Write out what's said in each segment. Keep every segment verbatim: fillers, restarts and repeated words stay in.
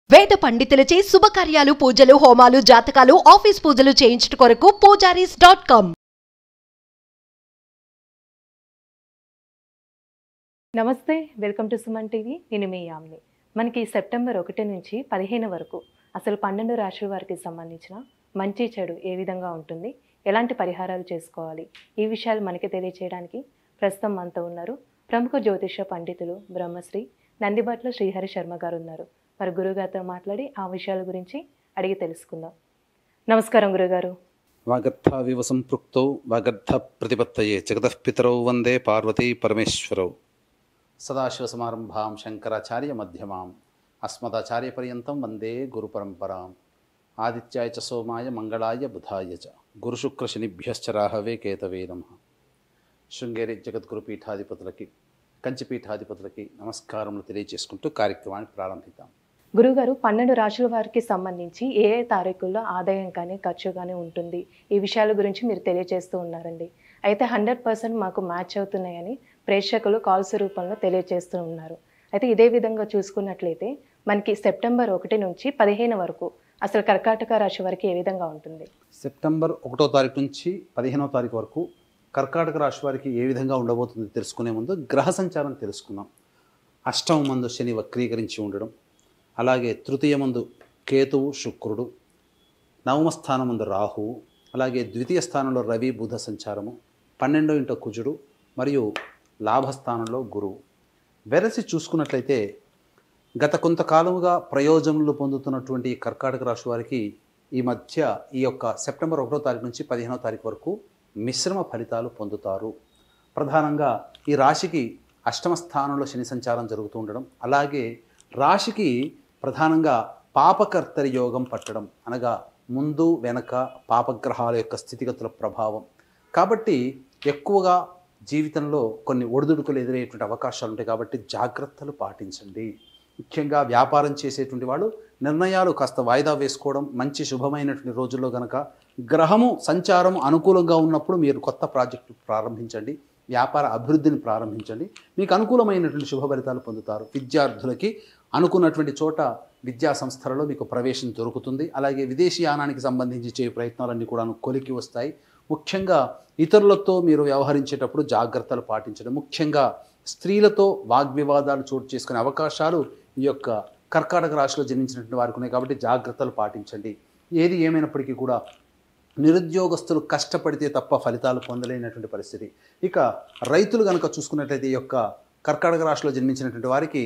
వేద పండితులచే శుభకార్యాలు పూజలు హోమాలు జాతకాలు ఆఫీస్ పూజలు చేయించుట కొరకు పూజారీస్ డాట్ కామ్. నమస్తే, వెల్కమ్ టు సుమన్ టీవీ. నేను మీ యామ్ని. మనకి సెప్టెంబర్ ఒకటి నుంచి పదిహేను వరకు అసలు పన్నెండు రాశుల వారికి సంబంధించిన మంచి చెడు ఏ విధంగా ఉంటుంది, ఎలాంటి పరిహారాలు చేసుకోవాలి, ఈ విషయాలు మనకి తెలియచేయడానికి ప్రస్తుతం మనతో ఉన్నారు ప్రముఖ జ్యోతిష పండితులు బ్రహ్మశ్రీ నందిబట్ల శ్రీహరి శర్మ గారు ఉన్నారు. మరి గురుగారితో మాట్లాడి ఆ విషయాల గురించి అడిగి తెలుసుకుందాం. నమస్కారం గురుగారు. వాగర్థావివ సంపృక్తౌ వాగర్థ ప్రతిపత్తయే జగతః పితరౌ వందే పార్వతీ పరమేశ్వరౌ. సదాశివసమారంభాం శంకరాచార్య మధ్యమాం అస్మదాచార్యపర్యంతం వందే గురుపరంపరాం. ఆదిత్యాయ చ సోమాయ మంగళాయ బుధాయ చ గురుశుక్రశనిభ్యశ్చ రాహవే కేతవే నమః. శృంగేరి జగద్గురు పీఠాధిపతులకి, కంచి పీఠాధిపతులకి నమస్కారములు తెలియజేసుకుంటూ కార్యక్రమాన్ని ప్రారంభిద్దాం. గురుగారు, పన్నెండు రాశుల వారికి సంబంధించి ఏ ఏ తారీఖుల్లో ఆదాయం కానీ ఖర్చు కానీ ఉంటుంది, ఈ విషయాల గురించి మీరు తెలియజేస్తూ ఉన్నారండి. అయితే హండ్రెడ్ పర్సెంట్ మాకు మ్యాచ్ అవుతున్నాయని ప్రేక్షకులు కాల్స్ రూపంలో తెలియజేస్తూ ఉన్నారు. అయితే ఇదే విధంగా చూసుకున్నట్లయితే మనకి సెప్టెంబర్ ఒకటి నుంచి పదిహేను వరకు అసలు కర్కాటక రాశి వారికి ఏ విధంగా ఉంటుంది? సెప్టెంబర్ ఒకటో తారీఖు నుంచి పదిహేనవ తారీఖు వరకు కర్కాటక రాశి వారికి ఏ విధంగా ఉండబోతుంది తెలుసుకునే ముందు గ్రహ సంచారం తెలుసుకుందాం. అష్టమ మందు శని వక్రీకరించి ఉండడం, అలాగే తృతీయ మందు కేతువు శుక్రుడు, నవమ స్థానం ముందు రాహువు, అలాగే ద్వితీయ స్థానంలో రవి బుధ సంచారము, పన్నెండో ఇంట కుజుడు మరియు లాభస్థానంలో గురువు. వెరసి చూసుకున్నట్లయితే గత కొంతకాలముగా ప్రయోజనాలు పొందుతున్నటువంటి ఈ కర్కాటక రాశి వారికి ఈ మధ్య ఈ యొక్క సెప్టెంబర్ ఒకటో తారీఖు నుంచి పదిహేనవ తారీఖు వరకు మిశ్రమ ఫలితాలు పొందుతారు. ప్రధానంగా ఈ రాశికి అష్టమ స్థానంలో శని సంచారం జరుగుతూ ఉండడం, అలాగే రాశికి ప్రధానంగా పాపకర్తరి యోగం పట్టడం, అనగా ముందు వెనక పాపగ్రహాల యొక్క స్థితిగతుల ప్రభావం. కాబట్టి ఎక్కువగా జీవితంలో కొన్ని ఒడిదుడుకులు ఎదురయ్యేటువంటి అవకాశాలు ఉంటాయి. కాబట్టి జాగ్రత్తలు పాటించండి. ముఖ్యంగా వ్యాపారం చేసేటువంటి వాళ్ళు నిర్ణయాలు కాస్త వాయిదా వేసుకోవడం మంచి. శుభమైనటువంటి రోజుల్లో కనుక గ్రహము సంచారం అనుకూలంగా ఉన్నప్పుడు మీరు కొత్త ప్రాజెక్టు ప్రారంభించండి, వ్యాపార అభివృద్ధిని ప్రారంభించండి, మీకు అనుకూలమైనటువంటి శుభ ఫలితాలు పొందుతారు. విద్యార్థులకి అనుకున్నటువంటి చోట విద్యా సంస్థలలో మీకు ప్రవేశం దొరుకుతుంది. అలాగే విదేశీయానానికి సంబంధించి చేయు ప్రయత్నాలన్నీ కూడా కొలికి వస్తాయి. ముఖ్యంగా ఇతరులతో మీరు వ్యవహరించేటప్పుడు జాగ్రత్తలు పాటించడం, ముఖ్యంగా స్త్రీలతో వాగ్వివాదాలు చోటు చేసుకునే అవకాశాలు ఈ యొక్క కర్కాటక రాశిలో జన్మించినటువంటి వారికి ఉన్నాయి. కాబట్టి జాగ్రత్తలు పాటించండి. ఏది ఏమైనప్పటికీ కూడా నిరుద్యోగస్తులు కష్టపడితే తప్ప ఫలితాలు పొందలేనటువంటి పరిస్థితి. ఇక రైతులు కనుక చూసుకున్నట్లయితే ఈ యొక్క కర్కాటక రాశిలో జన్మించినటువంటి వారికి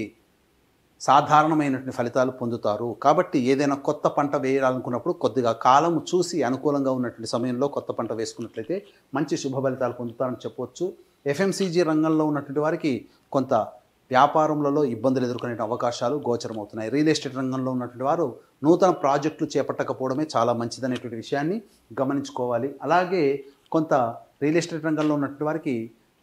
సాధారణమైనటువంటి ఫలితాలు పొందుతారు. కాబట్టి ఏదైనా కొత్త పంట వేయాలనుకున్నప్పుడు కొద్దిగా కాలం చూసి అనుకూలంగా ఉన్నటువంటి సమయంలో కొత్త పంట వేసుకున్నట్లయితే మంచి శుభ ఫలితాలు పొందుతారని చెప్పవచ్చు. ఎఫ్ఎంసీజీ రంగంలో ఉన్నటువంటి వారికి కొంత వ్యాపారంలో ఇబ్బందులు ఎదుర్కొనే అవకాశాలు గోచరమవుతున్నాయి. రియల్ ఎస్టేట్ రంగంలో ఉన్నటువంటి వారు నూతన ప్రాజెక్టులు చేపట్టకపోవడమే చాలా మంచిదనేటువంటి విషయాన్ని గమనించుకోవాలి. అలాగే కొంత రియల్ ఎస్టేట్ రంగంలో ఉన్నటువంటి వారికి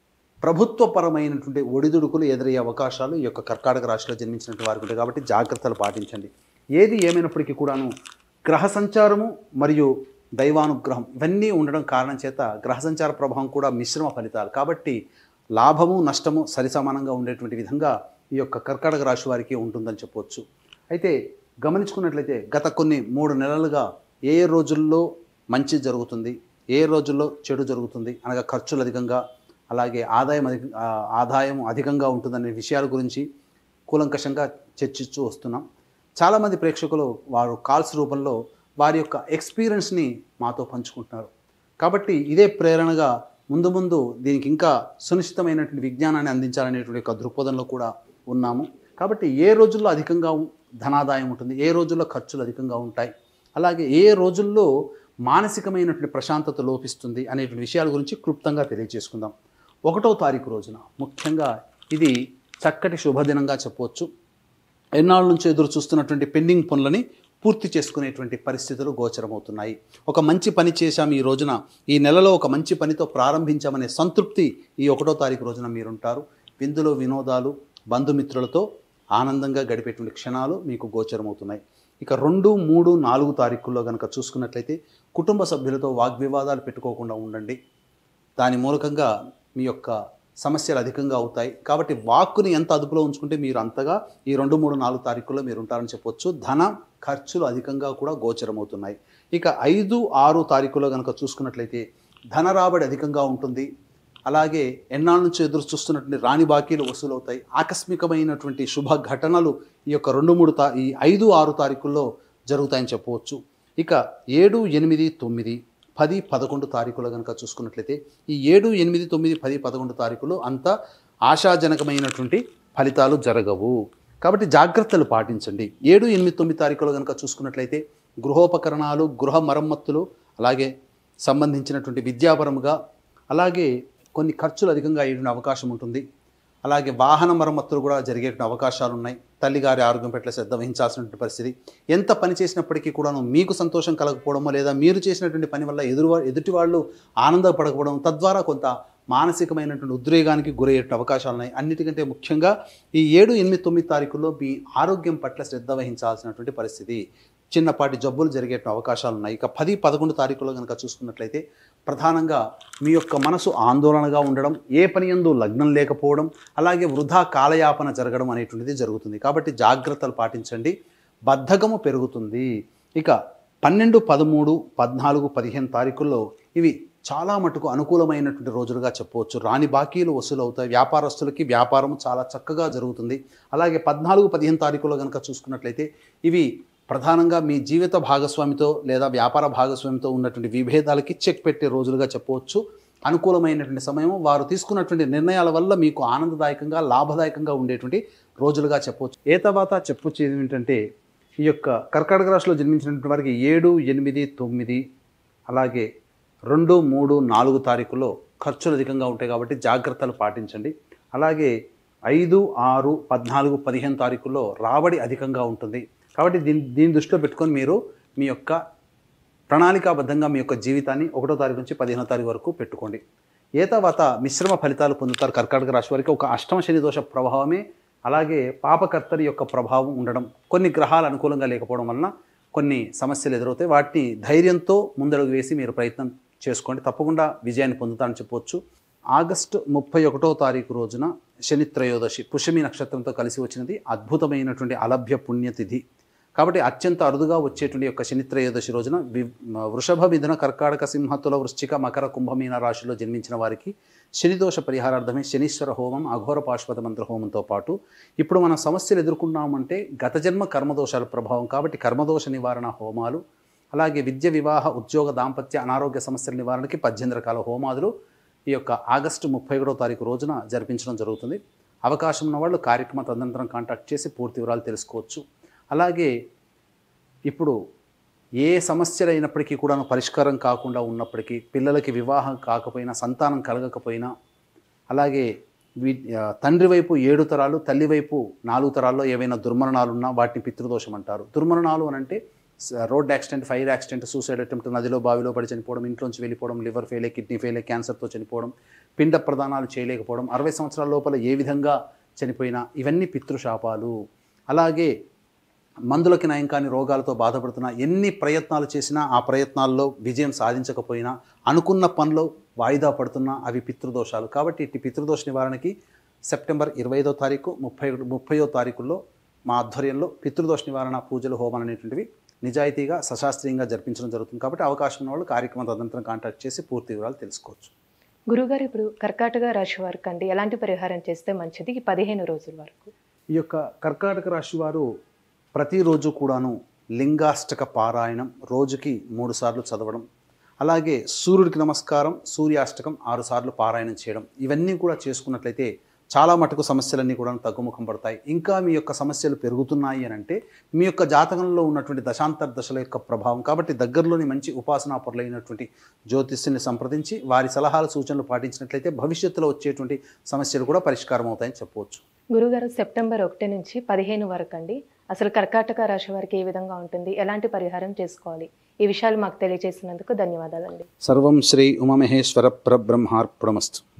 ప్రభుత్వపరమైనటువంటి ఒడిదుడుకులు ఎదురయ్యే అవకాశాలు ఈ యొక్క కర్కాటక రాశిలో జన్మించినటువంటి వారికి ఉంటాయి. కాబట్టి జాగ్రత్తలు పాటించండి. ఏది ఏమైనప్పటికీ కూడాను గ్రహ సంచారము మరియు దైవానుగ్రహం ఇవన్నీ ఉండడం కారణం చేత గ్రహ సంచార ప్రభావం కూడా మిశ్రమ ఫలితాలు. కాబట్టి లాభము నష్టము సరిసమానంగా ఉండేటువంటి విధంగా ఈ యొక్క కర్కాటక రాశి వారికి ఉంటుందని చెప్పవచ్చు. అయితే గమనించుకున్నట్లయితే గత కొన్ని మూడు నెలలుగా ఏ ఏ రోజుల్లో మంచి జరుగుతుంది, ఏ రోజుల్లో చెడు జరుగుతుంది, అనగా ఖర్చులు అధికంగా అలాగే ఆదాయం అధిక ఆదాయం అధికంగా ఉంటుందనే విషయాల గురించి కూలంకషంగా చర్చిస్తూ వస్తున్నాం. చాలామంది ప్రేక్షకులు వారు కాల్స్ రూపంలో వారి యొక్క ఎక్స్పీరియన్స్ని మాతో పంచుకుంటున్నారు. కాబట్టి ఇదే ప్రేరణగా ముందు ముందు దీనికి ఇంకా సునిశ్చితమైనటువంటి విజ్ఞానాన్ని అందించాలనేటువంటి ఒక దృక్పథంలో కూడా ఉన్నాము. కాబట్టి ఏ రోజుల్లో అధికంగా ధనాదాయం ఉంటుంది, ఏ రోజుల్లో ఖర్చులు అధికంగా ఉంటాయి, అలాగే ఏ రోజుల్లో మానసికమైనటువంటి ప్రశాంతత లోపిస్తుంది అనేటువంటి విషయాల గురించి క్లుప్తంగా తెలియజేసుకుందాం. ఒకటో తారీఖు రోజున ముఖ్యంగా ఇది చక్కటి శుభదినంగా చెప్పవచ్చు. ఎన్నాళ్ళ నుంచి ఎదురు చూస్తున్నటువంటి పెండింగ్ పనులని పూర్తి చేసుకునేటువంటి పరిస్థితులు గోచరమవుతున్నాయి. ఒక మంచి పని చేశాం ఈ రోజున, ఈ నెలలో ఒక మంచి పనితో ప్రారంభించామనే సంతృప్తి ఈ ఒకటో తారీఖు రోజున మీరుంటారు. విందులు వినోదాలు బంధుమిత్రులతో ఆనందంగా గడిపేటువంటి క్షణాలు మీకు గోచరమవుతున్నాయి. ఇక రెండు మూడు నాలుగు తారీఖుల్లో కనుక చూసుకున్నట్లయితే కుటుంబ సభ్యులతో వాగ్వివాదాలు పెట్టుకోకుండా ఉండండి. దాని మూలకంగా మీ యొక్క సమస్యలు అధికంగా అవుతాయి. కాబట్టి వాక్కుని ఎంత అదుపులో ఉంచుకుంటే మీరు అంతగా ఈ రెండు మూడు నాలుగు తారీఖుల్లో మీరు ఉంటారని చెప్పొచ్చు. ధన ఖర్చులు అధికంగా కూడా గోచరమవుతున్నాయి. ఇక ఐదు ఆరు తారీఖులో కనుక చూసుకున్నట్లయితే ధన రాబడి అధికంగా ఉంటుంది. అలాగే ఎన్నాళ్ళ నుంచి ఎదురు చూస్తున్నటువంటి రాణి బాకీలు వసూలవుతాయి. ఆకస్మికమైనటువంటి శుభ ఘటనలు ఈ యొక్క రెండు మూడు తా ఈ ఐదు ఆరు తారీఖుల్లో జరుగుతాయని చెప్పవచ్చు. ఇక ఏడు ఎనిమిది తొమ్మిది పది పదకొండు తారీఖులో కనుక చూసుకున్నట్లయితే ఈ ఏడు ఎనిమిది తొమ్మిది పది పదకొండు తారీఖులో అంత ఆశాజనకమైనటువంటి ఫలితాలు జరగవు. కాబట్టి జాగ్రత్తలు పాటించండి. ఏడు ఎనిమిది తొమ్మిది తారీఖులో కనుక చూసుకున్నట్లయితే గృహోపకరణాలు, గృహ మరమ్మతులు, అలాగే సంబంధించినటువంటి విద్యాపరముగా అలాగే కొన్ని ఖర్చులు అధికంగా అయ్యే అవకాశం ఉంటుంది. అలాగే వాహన మరమ్మతులు కూడా జరిగే అవకాశాలు ఉన్నాయి. తల్లిగారి ఆరోగ్యం పట్ల శ్రద్ధ వహించాల్సినటువంటి పరిస్థితి. ఎంత పని చేసినప్పటికీ కూడాను మీకు సంతోషం కలగకపోవడమో లేదా మీరు చేసినటువంటి పని వల్ల ఎదురు ఎదుటి వాళ్ళు ఆనందపడకపోవడం, తద్వారా కొంత మానసికమైనటువంటి ఉద్రేగానికి గురయ్యే అవకాశాలు ఉన్నాయి. అన్నిటికంటే ముఖ్యంగా ఈ ఏడు ఎనిమిది తొమ్మిది తారీఖుల్లో మీ ఆరోగ్యం పట్ల శ్రద్ధ వహించాల్సినటువంటి పరిస్థితి. చిన్నపాటి జబ్బులు జరిగే అవకాశాలు ఉన్నాయి. ఇక పది పదకొండు తారీఖులో కనుక చూసుకున్నట్లయితే ప్రధానంగా మీ యొక్క మనసు ఆందోళనగా ఉండడం, ఏ పని యందు లగ్నం లేకపోవడం, అలాగే వృధా కాలయాపన జరగడం అనేటువంటిది జరుగుతుంది. కాబట్టి జాగ్రత్తలు పాటించండి. బద్ధకము పెరుగుతుంది. ఇక పన్నెండు పదమూడు పద్నాలుగు పదిహేను తారీఖుల్లో ఇవి చాలా మటుకు అనుకూలమైనటువంటి రోజులుగా చెప్పవచ్చు. రాని బాకీలు వసూలు అవుతాయి. వ్యాపారస్తులకి వ్యాపారం చాలా చక్కగా జరుగుతుంది. అలాగే పద్నాలుగు పదిహేను తారీఖుల్లో కనుక చూసుకున్నట్లయితే ఇవి ప్రధానంగా మీ జీవిత భాగస్వామితో లేదా వ్యాపార భాగస్వామితో ఉన్నటువంటి విభేదాలకి చెక్ పెట్టే రోజులుగా చెప్పవచ్చు. అనుకూలమైనటువంటి సమయం, వారు తీసుకున్నటువంటి నిర్ణయాల వల్ల మీకు ఆనందదాయకంగా లాభదాయకంగా ఉండేటువంటి రోజులుగా చెప్పవచ్చు. ఏ తర్వాత చెప్పొచ్చేది ఏంటంటే ఈ యొక్క కర్కాటక రాశిలో జన్మించినటువంటి వారికి ఏడు ఎనిమిది తొమ్మిది అలాగే రెండు మూడు నాలుగు తారీఖుల్లో ఖర్చులు అధికంగా ఉంటాయి. కాబట్టి జాగ్రత్తలు పాటించండి. అలాగే ఐదు ఆరు పద్నాలుగు పదిహేను తారీఖుల్లో రాబడి అధికంగా ఉంటుంది. కాబట్టి దీన్ని దీన్ని దృష్టిలో పెట్టుకొని మీరు మీ యొక్క ప్రణాళికాబద్ధంగా మీ యొక్క జీవితాన్ని ఒకటో తారీఖు నుంచి పదిహేనో తారీఖు వరకు పెట్టుకోండి. ఏ తర్వాత మిశ్రమ ఫలితాలు పొందుతారు. కర్కాటక రాశి వారికి ఒక అష్టమ శని దోష ప్రభావమే, అలాగే పాపకర్తరి యొక్క ప్రభావం ఉండడం, కొన్ని గ్రహాలు అనుకూలంగా లేకపోవడం వలన కొన్ని సమస్యలు ఎదురవుతాయి. వాటిని ధైర్యంతో ముందడుగు వేసి మీరు ప్రయత్నం చేసుకోండి. తప్పకుండా విజయాన్ని పొందుతారని చెప్పవచ్చు. ఆగస్టు ముప్పై ఒకటో తారీఖు రోజున శని త్రయోదశి పుష్యమి నక్షత్రంతో కలిసి వచ్చినది. అద్భుతమైనటువంటి అలభ్య పుణ్యతిథి. కాబట్టి అత్యంత అరుదుగా వచ్చేటువంటి యొక్క శని త్రయోదశి రోజున వి వృషభ మిథున కర్కాటక సింహతుల వృశ్చిక మకర కుంభమీన రాశిలో జన్మించిన వారికి శనిదోష పరిహారార్థమే శనీశ్వర హోమం, అఘోర పాశుపత మంత్ర హోమంతో పాటు ఇప్పుడు మనం సమస్యలు ఎదుర్కొన్నామంటే గత జన్మ కర్మదోషాల ప్రభావం. కాబట్టి కర్మదోష నివారణ హోమాలు, అలాగే విద్య, వివాహ, ఉద్యోగ, దాంపత్య, అనారోగ్య సమస్యల నివారణకి పద్దెనిమిది రకాల హోమాదులు ఈ యొక్క ఆగస్టు ముప్పై ఒకటో తారీఖు రోజున జరిపించడం జరుగుతుంది. అవకాశం ఉన్న వాళ్ళు కార్యక్రమ తదనంతరం కాంటాక్ట్ చేసి పూర్తి వివరాలు తెలుసుకోవచ్చు. అలాగే ఇప్పుడు ఏ సమస్యలు అయినప్పటికీ కూడా పరిష్కారం కాకుండా ఉన్నప్పటికీ, పిల్లలకి వివాహం కాకపోయినా, సంతానం కలగకపోయినా, అలాగే వీ తండ్రి వైపు ఏడు తరాలు, తల్లి వైపు నాలుగు తరాల్లో ఏవైనా దుర్మరణాలు ఉన్నా వాటిని పితృదోషం అంటారు. దుర్మరణాలు అని అంటే road accident, fire accident, suicide attempt, నదిలో బావిలో పడి చనిపోవడం, ఇంట్లోంచి వెళ్ళిపోవడం, లివర్ ఫెయిలే, కిడ్నీ ఫెయిలే, క్యాన్సర్తో చనిపోవడం, పిండ ప్రదానాలు చేయలేకపోవడం, అరవై సంవత్సరాల లోపల ఏ విధంగా చనిపోయినా ఇవన్నీ పితృశాపాలు. అలాగే మందులకి నయం కాని రోగాలతో బాధపడుతున్నా, ఎన్ని ప్రయత్నాలు చేసినా ఆ ప్రయత్నాల్లో విజయం సాధించకపోయినా, అనుకున్న పనులు వాయిదా పడుతున్నా అవి పితృదోషాలు. కాబట్టి ఇట్టి పితృదోష నివారణకి సెప్టెంబర్ ఇరవై ఐదో తారీఖు ముప్పై ముప్పయో తారీఖుల్లో మా ఆధ్వర్యంలో పితృదోష నివారణ పూజలు, హోమాలు అనేటువంటివి నిజాయితీగా సశాస్త్రీయంగా జరిపించడం జరుగుతుంది. కాబట్టి అవకాశం ఉన్న వాళ్ళు కార్యక్రమం తదనంతరం కాంటాక్ట్ చేసి పూర్తి వివరాలు తెలుసుకోవచ్చు. గురుగారు, ఇప్పుడు కర్కాటక రాశి వారికి అండి ఎలాంటి పరిహారం చేస్తే మంచిది ఈ పదిహేను రోజుల వరకు? ఈ యొక్క కర్కాటక రాశి వారు ప్రతిరోజు కూడాను లింగాష్టక పారాయణం రోజుకి మూడు సార్లు చదవడం, అలాగే సూర్యుడికి నమస్కారం, సూర్యాష్టకం ఆరు సార్లు పారాయణం చేయడం, ఇవన్నీ కూడా చేసుకున్నట్లయితే చాలా మటుకు సమస్యలన్నీ కూడా తగ్గుముఖం పడతాయి. ఇంకా మీ యొక్క సమస్యలు పెరుగుతున్నాయి అని అంటే మీ యొక్క జాతకంలో ఉన్నటువంటి దశాంతర దశల యొక్క ప్రభావం. కాబట్టి దగ్గరలోని మంచి ఉపాసనాపరులైనటువంటి జ్యోతిష్యుని సంప్రదించి వారి సలహాలు, సూచనలు పాటించినట్లయితే భవిష్యత్తులో వచ్చేటువంటి సమస్యలు కూడా పరిష్కారం అవుతాయని చెప్పవచ్చు. గురుగారు, సెప్టెంబర్ ఒకటి నుంచి పదిహేను వరకు అండి అసలు కర్కాటక రాశి వారికి ఏ విధంగా ఉంటుంది, ఎలాంటి పరిహారం చేసుకోవాలి, ఈ విషయాలు మాకు తెలియజేసినందుకు ధన్యవాదాలండి. సర్వం శ్రీ ఉమామహేశ్వర పరబ్రహ్మార్పణమస్తు.